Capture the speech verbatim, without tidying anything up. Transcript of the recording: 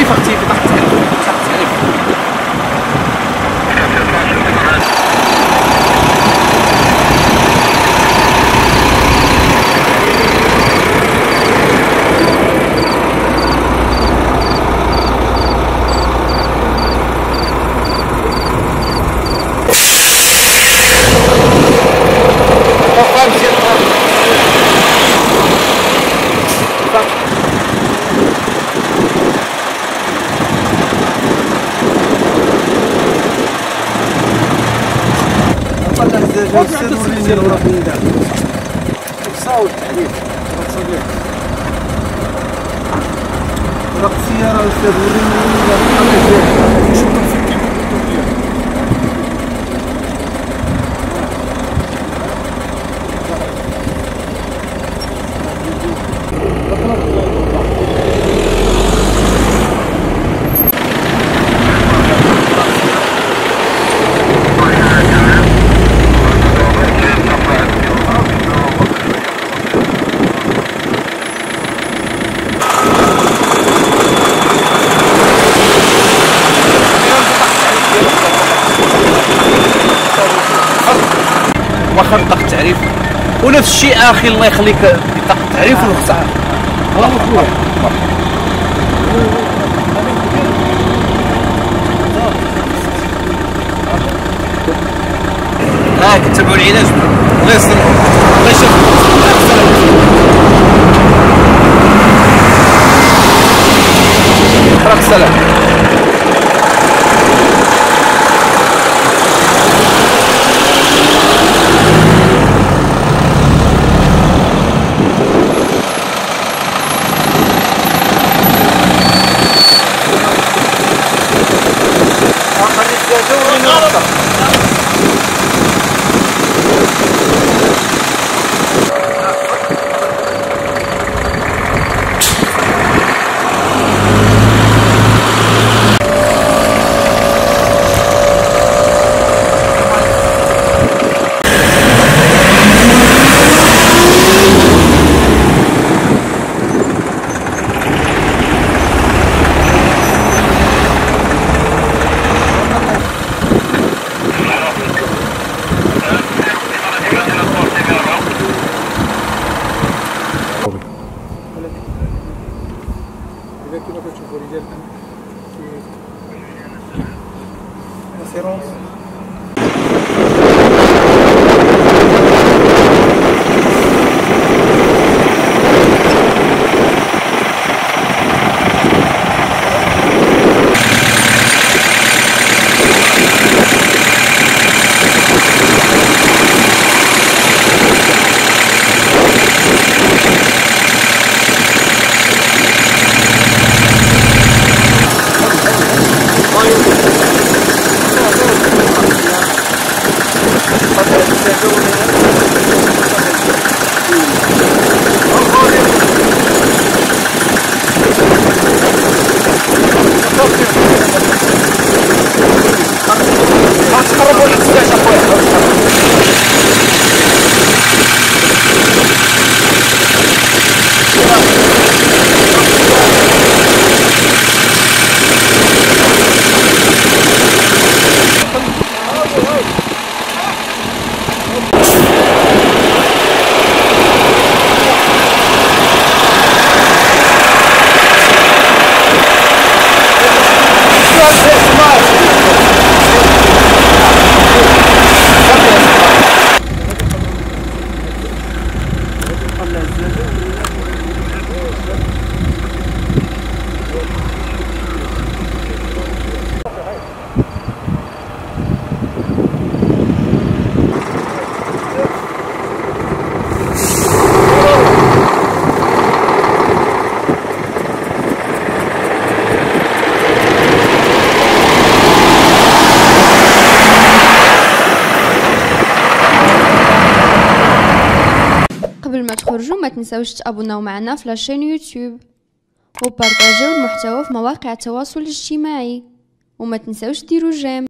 التعريف اختي، بطاقة التعريف، بطاقة التعريف. رقم السيارة أستاذ وريني شكرا فيك. واخا بطاقة التعريف، ونفس الشيء اخي الله يخليك بطاقة التعريف والرخصة. ها كتبعوا العلاج الله يسلمك الله يشفيك. راك السلام. إذا كما كتشوفوا رجال في اسيرونس قبل ما تخرجوا ما تنساوش تابوناو معنا في لاشين يوتيوب وبارطاجيو المحتوى في مواقع التواصل الاجتماعي وما تنساوش ديروا جيم.